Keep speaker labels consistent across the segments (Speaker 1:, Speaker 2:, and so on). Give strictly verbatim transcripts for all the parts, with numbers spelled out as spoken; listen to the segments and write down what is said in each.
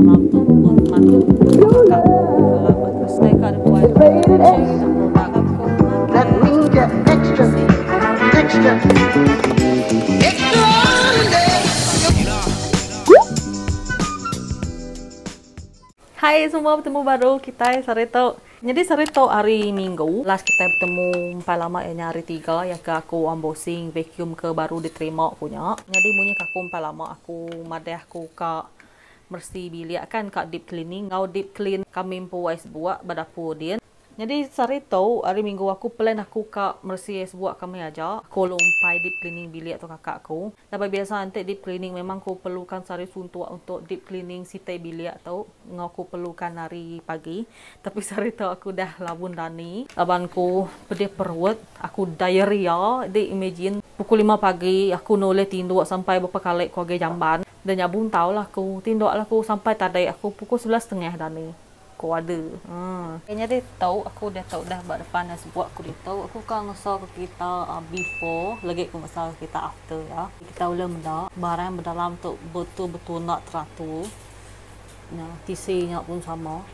Speaker 1: dalam tu buat mantu kakak dalam matras saya kan buat produk aku.
Speaker 2: That means you're extra, extra, extraordinary.
Speaker 1: Hai semua, bertemu baru kita Sarito. Jadi Sarito hari Minggu last kita bertemu empat lama ya hari tiga ya ke aku unboxing vacuum ke baru diterima punya. Jadi bunyi aku empat lama aku madah aku ke bersih bilik kan ke deep cleaning. Ngau deep clean kami puas buat badapur dia. Jadi Sarito hari Minggu aku plan aku ke bersih buat kami aja. Aku lompai deep cleaning bilik atau kakakku. Tapi biasa nanti deep cleaning memang aku perlukan sari suntuk untuk deep cleaning sitai bilik atau ngau aku perlukan hari pagi. Tapi Sarito aku dah labun dani. Labanku pedih perut. Aku diarrhea. Dia imagine pukul lima pagi aku noleh tinduk sampai beberapa kali aku agak jamban. Dan nyabun tahu lah aku tinduk lah aku sampai tadi aku pukul sebelas setengah dani. Aku ada. Hmm. Kayaknya dia tahu aku dah tahu dah buat depan dan sebuah aku dia tahu aku kan ngesal ke kita uh, before lagi aku ngesal ke kita after ya. Kita ulah mendak barang berdalam tu betul-betul nak teratur. Nah, tisinya pun sama.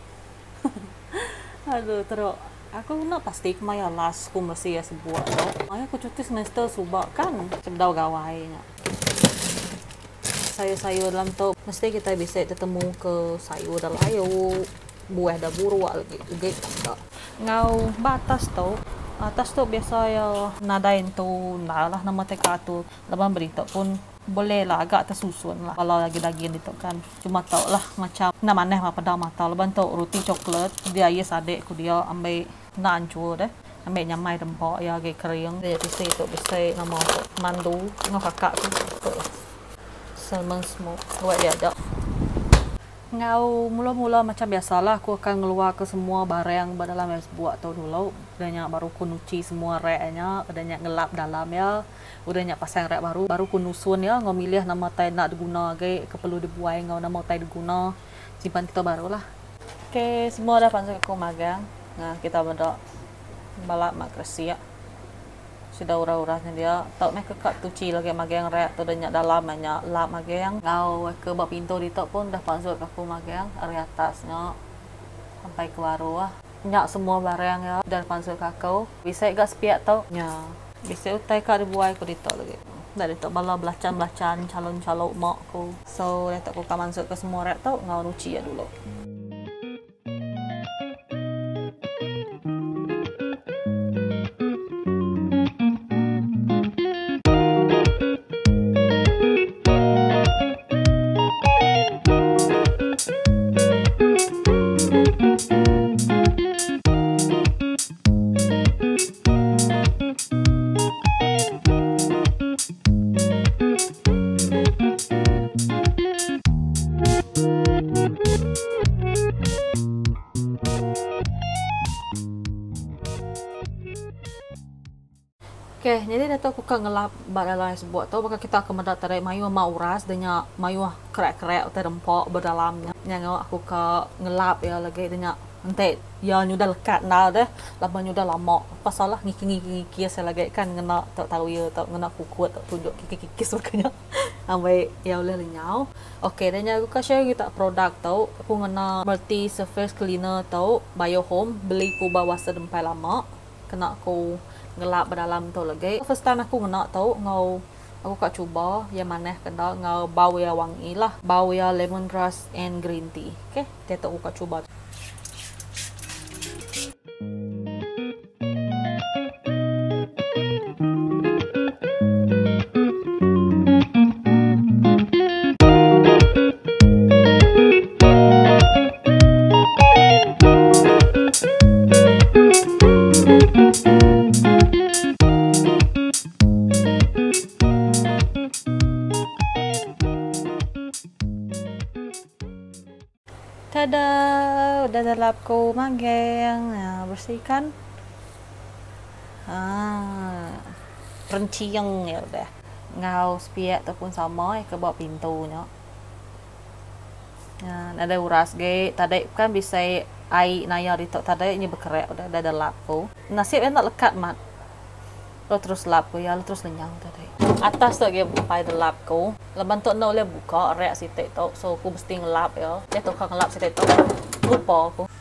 Speaker 1: Aduh, teruk. Aku nak pasti kemaya last aku mesti ya sebuah tu. Maya aku cuti semester subak kan sebdau gawainya. Sayur-sayur dalam tu mesti kita bisa ketemu ke sayur dalam ayo. Buah dah buru lagi lagi tak ngau batas tu atas tu biasa ya nadain tu lah nama teka tu lepas berita pun boleh lah agak tersusun lah kalau lagi daging itu kan cuma tau lah macam nak maneh apa dah mata lepas tu roti coklat dia yes adik aku dia ambil nak hancur deh ambil nyamai rempah ya agak kering dia bisa itu bisa nama mandu ngau kakak tu salmon smoke buat dia ada. Ngau mula-mula macam biasalah aku akan ngeluar ke semua barang dalam es buat tau dulu udahnya baru ku nuci semua reknya udahnya ngelap dalam ya udahnya pasang rek baru baru ku nusun ya ngau milih nama tai nak diguna ge ke perlu dibuai ngau nama tai diguna simpan kita barulah. Oke semua dah panjang aku magang nah kita benda balap mak kersia sudah urah-urahnya dia tak meh kekak tuci lagi magang rek tu dah dalam banyak lap magang ngau ke bab pintu di tok pun dah pansut aku magang area atasnya sampai ke baru lah nyak semua barang ya dan pansut kakau bisa gak sepiak tau nya bisa utai kak dibuai ku di tok lagi dari tok bala belacan-belacan calon-calon mak ku so dah tak ku kamansut ke semua rek tau ngau nuci ya dulu. Okay, jadi dah aku kan ngelap badalah sebuah tau bakal kita akan mendat tarik mayu mau uras dengan mayu kerek-kerek atau rempok berdalamnya. Yang aku ke ngelap ya lagi dengan nanti ya nyudah lekat nah deh lama nyudah lama pasalah ngiki-ngiki saya lagi kan ngena tak tahu ya tak ngena kukut tak tunjuk kiki-kiki sebagainya sampai ya oleh lenyau. Okey dan aku kasih kita produk tau aku ngena multi surface cleaner tau Biohome beli ku bawa sedempai lama kena aku ngelap dalam tu lagi. First time aku ngena tau ngau aku kak cuba yang mana kena ngau bau ya wangi lah bau ya lemongrass and green tea. Okay, dia tu aku kak cuba. Tada, udah lap ko magang. Nah, bersihkan. Ah, renciang ya udah. Ngau spiak ataupun sama ya ke bawah pintunya. Nah, ada uras ge, tadi kan bisa air naya di tok tadi nya berkerek udah ada lap ko. Nasib enak lekat mat. lo terus lap ko ya lo terus lenyang tadi atas tu dia pai de lap ko leban tu no le buka rek sitek tu so ku mesti ngelap ya dia tu kang ngelap sitek tu lupa aku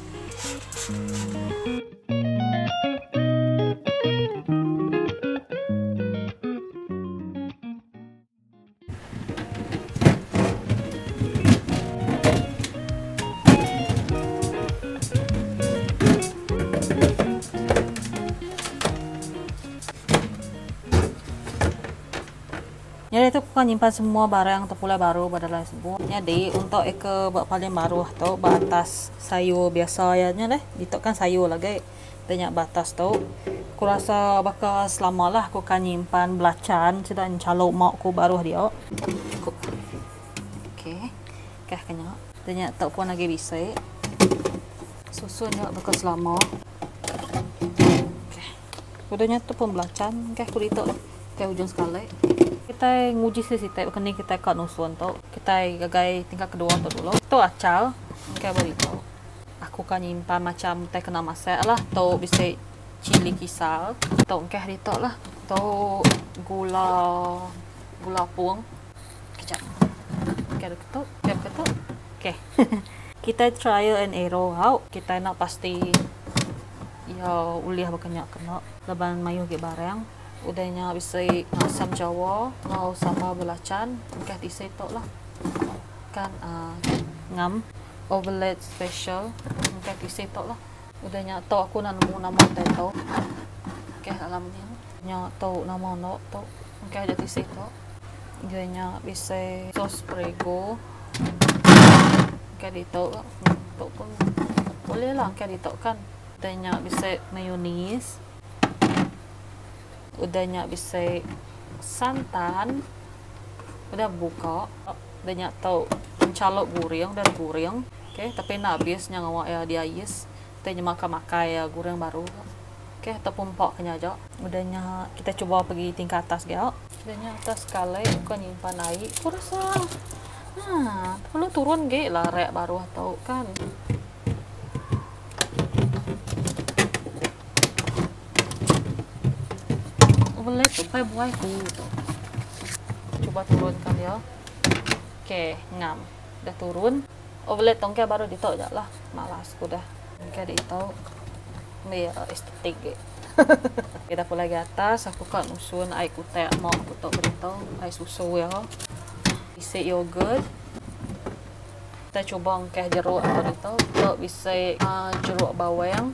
Speaker 1: jadi itu aku kan nyimpan semua barang terpulai baru pada semua. Jadi untuk eka buat paling baru tu batas sayur biasa ya deh. Itu kan sayur lagi. Banyak batas tu. Aku rasa bakal selama lah aku kan nyimpan belacan sedang calok mak aku baru dia. Okey. Kah kena. Banyak tak pun lagi bisa. Susunya bakal selama. Okey. Udahnya tu pun belacan. Kah aku ditok ke ujung sekali. Kita nguji sih kita kini kita kat nusun tu kita gagai tingkat kedua tu dulu tu acal kayak begitu aku kan nyimpan macam teh kena masak lah tu bisa cili kisal tu kayak itu lah tu gula gula pung kejap kayak gitu kayak gitu okay. Kita trial and error how kita nak pasti ya uliah berkenyak kena leban mayu ke barang udahnya bisa asam jawa mau sama belacan kat isi tok lah kan uh, ngam overload special kat isi tok lah udahnya tok aku nak nemu nama teh tok ke alam ni nya tok nama no tok kat ada isi tok udahnya bisa sos prego kat itu tok pun boleh lah kat itu kan udahnya bisa mayonnaise udahnya bisa santan udah buka udahnya tahu mencalok gureng dan gureng oke okay? Tapi nak habisnya ngawak ya dia yes udahnya makan makan ya gureng baru oke okay? Ataupun pok kena aja udahnya kita coba pergi tingkat atas ya udahnya atas sekali bukan nyimpan air aku rasa nah perlu turun ge lah rek baru atau kan boleh supaya buai ku coba turunkan ya oke ngam udah turun overlay tongknya baru ditok aja lah malas ku dah kayak ditok ini ya estetik gitu. Kita pulai ke atas aku kan usun air kutek mau aku tok beritahu air susu ya isi yogurt kita coba ngkeh jeruk atau ditok tok bisa uh, jeruk bawang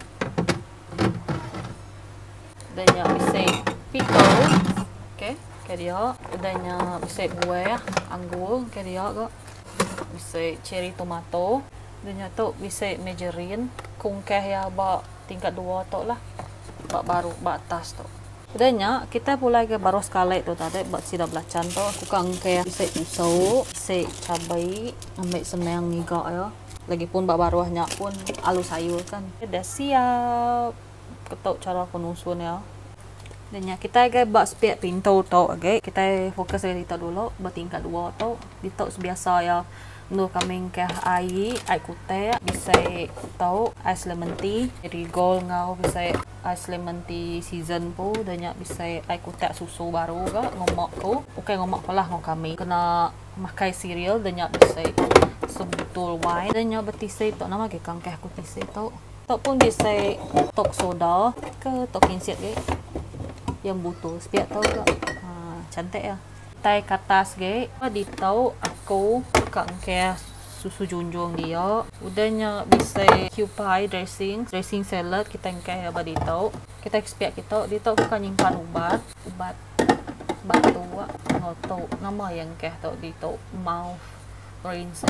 Speaker 1: dan yang bisa pickle, okay, kayak dia, udahnya bisa buah, anggur, kayak dia kok, bisa cherry tomato, udahnya tu bisa margarine, kungkeh ya bak tingkat dua tu lah, bak baru bak atas tu. Udahnya kita pulai ke baru sekali tu tadi, bak sida belacan tu, aku kan kayak bisa pisau, bisa cabai, ambil senang niga ya, lagipun bak baruhnya pun alu sayur kan, dah siap, ketuk cara penusun ya. Dan ya kita agak buat spiak pintu tau okay? Kita fokus dari itu dulu buat tingkat dua tau ditok biasa ya menurut kami ke air air kutek bisa tau ice lemon tea jadi gold ngau bisa ice lemon tea season pun dan ya bisa air kutek susu baru ke ngomok ku oke ngomok lah ngau kami kena makai cereal dan ya bisa sebutul wine dan ya betisai tau nama ke kangkeh aku tisai tau tau pun bisa tok soda ke tok kinsiat ke yang butuh spiak tahu tak ha, cantik ya tai katas ge di tahu aku kak kayak susu junjung dia udahnya bisa cupai dressing dressing salad kita kayak apa di tahu kita spiak kita di tahu kan nyimpan ubat ubat batu nggak tahu nama yang kayak tahu di tahu mouth rinse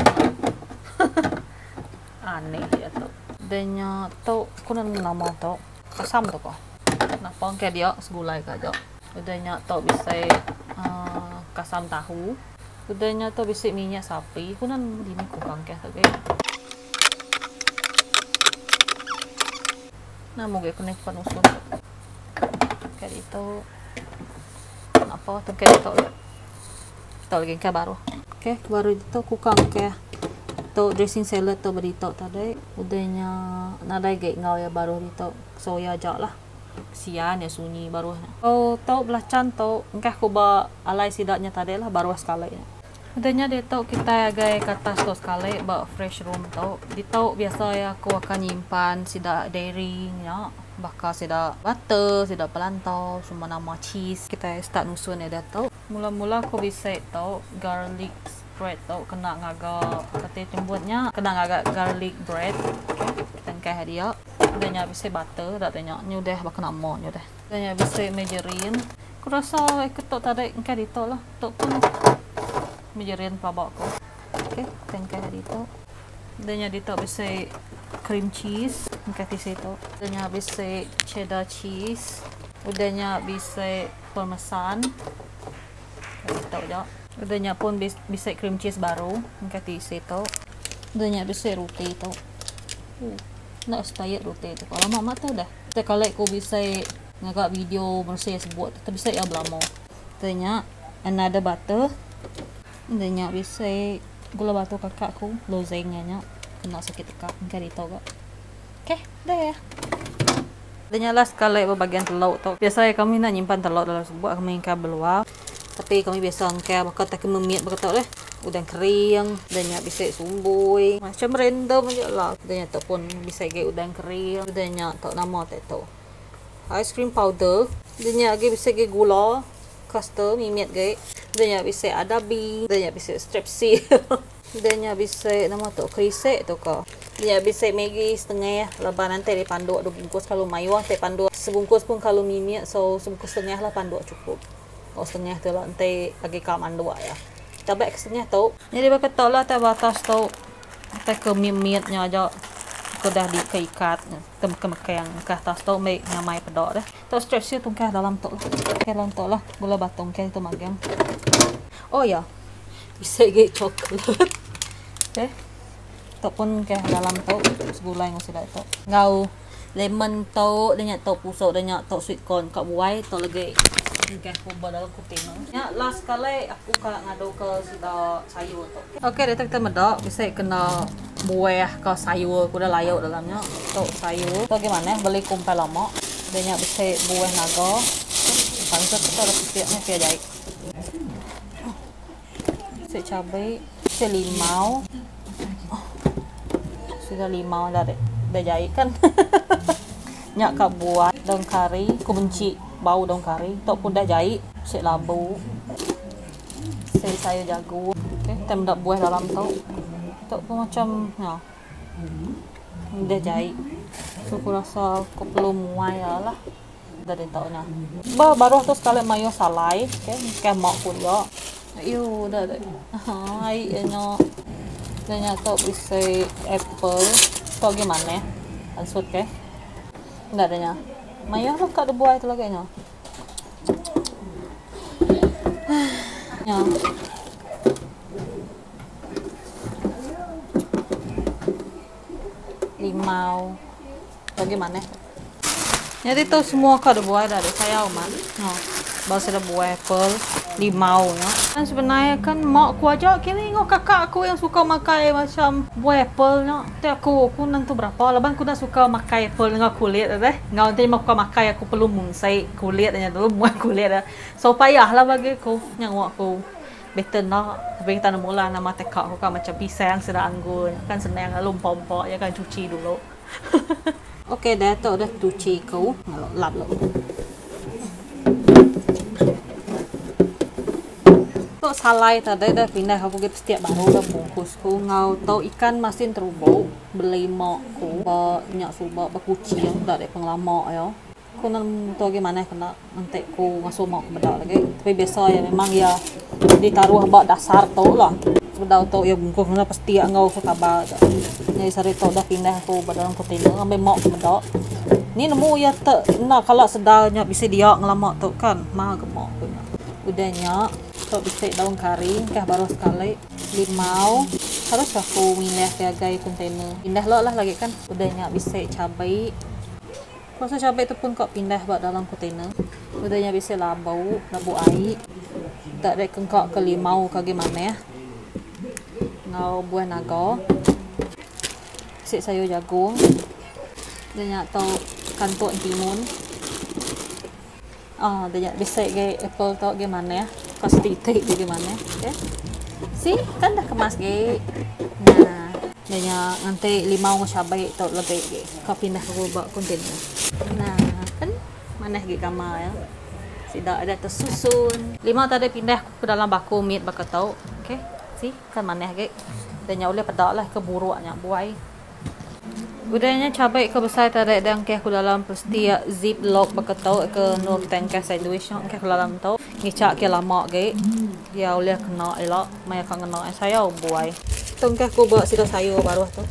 Speaker 1: aneh ya tahu udahnya tahu aku nama tahu kasam tuh kok kenapa kayak dia segulai aja udahnya tau bisa uh, kasam tahu udahnya tau bisa minyak sapi kunan dini kurang kayak tadi nah mau gue kena penusun kayak itu kenapa tuh kayak itu kita lagi kayak baru oke okay, baru itu kukang kayak tuh dressing salad tuh berito tadi udahnya nadai kayak ngau ya baru itu soya aja lah sian ya sunyi baru. Oh tau belacan tau engkau aku ba alai sidaknya tadi lah baru sekali. Adanya dia tau kita agak kata sto sekali ba fresh room tau. Di tau biasa ya aku akan nyimpan sidak dairy ya. Bakal sidak butter, sidak pelantau, cuma nama cheese. Kita start nusun ya dia tau. Mula-mula aku bisa tau garlic bread tau kena ngaga kata jemputnya kena ngaga garlic bread. Okay. Kita ngkah dia. Adanya bisa butter, tak tanya nyudah bakal nama nyudah. Adanya bisa mejerin. Aku rasa ikut tok tadi ngkah di tok lah. Tok pun mejerin pelabak aku. Okay, kita ngkah di tok. Adanya di tok bisa cream cheese ngkah di situ. Adanya bisa cheddar cheese. Udahnya bisa parmesan. Kita tahu je. Udahnya pun bisa cream cheese baru ngkah di situ. Udahnya bisa roti tu. Uh. Nak expired roti tu. Kalau mama tahu dah. Kita kalau aku bisa ngagak video bersih sebut, kita bisa ya belamo. Tanya another butter. Tanya bisa gula batu kakak aku, lozengnya nya kena sakit kakak. Enggak ditahu gak? Okay, dah ya. Tanya lah sekali bagian telur tu. Biasanya kami nak nyimpan telur dalam sebuah kami ingkar beluar. Tapi kami biasa angkat bakal tak memiat bakal leh udang kering dan nya bisa sumbui macam random aja lah dan nya tak pun bisa gay udang kering dan nya tak nama tak tahu ice cream powder dan nya lagi bisa gay gula custom mimiat gay dan nya bisa adabi dan nya bisa strepsil dan nya bisa nama tu krisek tu ka dan nya bisa Maggi setengah lebar nanti di pandu dua bungkus kalau mayu teh pandu sebungkus pun kalau mimiat so sebungkus setengah lah pandu cukup. Oh setengah tu lah nanti lagi kaman dua ya. Kita baik setengah tau. Jadi bakal tau lah tak batas tau. Kita ke mimitnya aja. Kita dah dikeikat. Tem kemek yang ke atas tau. Make nyamai pedok dah. Tau strepsil tu kah dalam tau lah. Kah dalam tau lah. Gula batung kah itu magang. Oh ya. Bisa gay coklat. Okay. Tau pun kah dalam tau. Segulai ngusir dah tau. Ngau lemon tau. Dia nyak tau pusuk. Dia nyak tau sweet corn. Kak buai tau lagi. Okay, aku dalam container. Ya, last kali aku kak ngadu ke sida sayur tu. Okey, okay, kita medok bisa kena buah ke sayur, aku dah layak dalamnya. Tu sayur. Tu gimana? Beli kumpul lama. Dia bisa buah naga. Paling tu kita ada setiapnya kayak jahit. Si cabai, si limau. Sudah limau dah deh. Dah jahit kan. Nyak kak buat daun kari, aku benci bau daun kari. Tok pun dah jahit, sik labu. Sik sayur jagung. Okey, kita mendak buah dalam tu. Tok pun macam ya. Dah jahit. So aku rasa aku perlu muai lah. Dah dia tahu nya. Ba baru tu sekali mayo salai, okey, ke mak pun ya. Ayo dah dah. Ha, ai nya. Nya tok bisa apple. Tok gimana? Ansut ke? Enggak adanya. Maya lah kat buah itu lagi nya. Ya. Limau. Bagaimana? Jadi tu semua kat buah dah ada saya umat. Ha. Bahasa ada buah apple, limau ya. Dan sebenarnya kan mak aku aja kini ngok kakak aku yang suka makai macam buah apple nya. Tapi aku aku nang tu berapa leban aku dah suka makai apple dengan kulit dah. Ngau nanti mak aku makai aku perlu mungsai kulitnya dulu buah kulit dah. So payahlah bagi aku yang aku betul nak bagi tanam mula nama tekak aku kan macam pisang sedang anggur kan senang lalu pompok ya kan cuci dulu. Okey dah tu dah cuci kau lap lap. Tok salai tadi dah pindah aku kita setiap baru dah bungkus ku ngau tau ikan masin terubau beli mak ku banyak suba berkuci yang dah ada penglama ya. Ku nan tu gimana kena nanti ku ngasuh mak bedak lagi. Tapi biasa ya memang ya ditaruh bak dasar tau lah. Sebedau tau ya bungkus kena pasti ngau suka ba. Jadi sari tau dah pindah aku dalam kontainer ambil mak bedak. Ni nemu ya tak nak kalau sedalnya bisa dia ngelama tu kan mah gemak punya. Udahnya tok bisa daun kari kah baru sekali limau harus aku milih sebagai kontainer pindah lo lah lagi kan udahnya bisa cabai proses cabai itu pun kok pindah buat dalam kontainer udahnya bisa labu labu air tak ada kengkok ke limau ke gimana ya ngau buah naga sik sayur jagung udahnya atau kantuk timun Oh, dia bisa ke Apple tau gimana ya? Pasti take gimana, ya? Si kan dah kemas ge. Nah, dia nanti limau cabai tau lebih ge. Kau pindah ke bawah kontainer. Nah, kan mana ge kamar ya? Tidak ada tersusun. Limau tadi pindah ke dalam baku meat bakal tahu. Okey. Si kan mana ge. Dan boleh pedak lah ke buruknya buai. Udahnya cabai ke besar tadi dan ke aku dalam pasti ya ziplock bakal tahu ke no tank sandwich ke aku dalam tahu. Ngicak ke lama ge. Ya boleh kena elok. Mai kan kena saya buai. Tongkeh aku bawa sida sayur baru tu.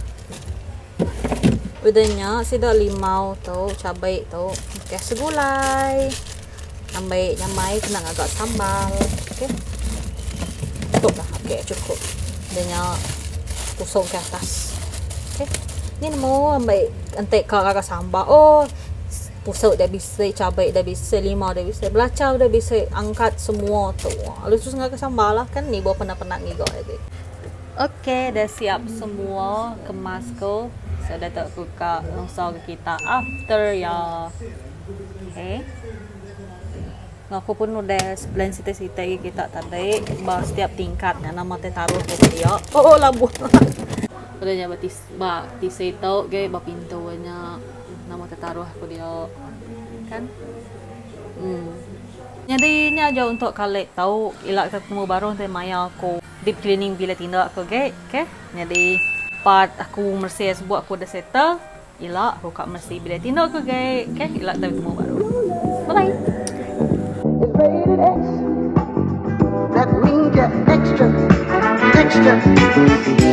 Speaker 1: Udahnya sida limau tu, cabai tu, ke segulai. Ambil nyamai kena agak sambal. Okey. Cukup dah. Okey, cukup. Dia kusung ke atas. Okey. Ni mau ambil antek ke agak sambal. Oh, pusat dah bisa, cabai dah bisa, limau dah bisa, belacau dah bisa, angkat semua tu. Lalu terus agak sambal lah kan ni bawa pernah-pernah ngigau lagi. Okey, dah siap semua kemas ko. So dah tak buka langsung ke kita after ya. Okey. Aku pun udah plan sita-sita kita tadi bah setiap tingkatnya nama teh taruh ke dia. Oh, labu. Udahnya batis ba tisito ge ba pintunya nama teh taruh aku dia. Kan? Hmm. Jadi ini aja untuk kalian tahu ilak ketemu baru teh maya aku deep cleaning bila tindak aku ge. Okey. Jadi part aku bersih sebab aku dah settle. Ilak aku kak bersih bila tindak aku ge. Okey, ilak teh ketemu baru. Bye bye.
Speaker 2: It's rated X. That means you're extra, extra.